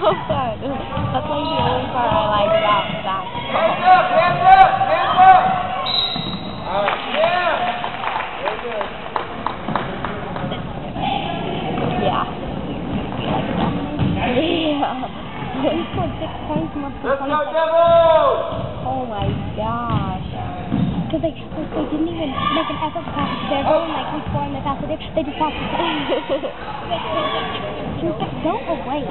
fun. That's like the only part I like about basketball. Hands up! Hands up! Hands up! Yeah! Very good. Yeah. Yeah. He scored 6 points in less than 20 seconds. Devils! Oh my gosh. Because they didn't even make an effort to pass it to everyone. Like, we score and they pass it in. They just pass it to Go away.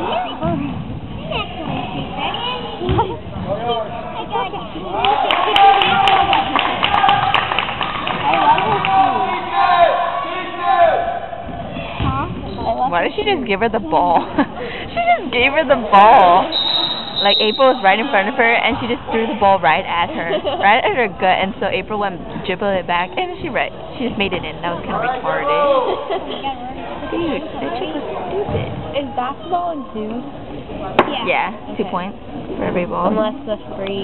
Why did she just give her the ball? She just gave her the ball. Like, April was right in front of her, and she just threw the ball right at her gut, and so April went dribbled it back, and she just made it in. That was kind of retarded. Dude, that chick was stupid. Is basketball in twos? Yeah, 2 points for every ball. Unless the free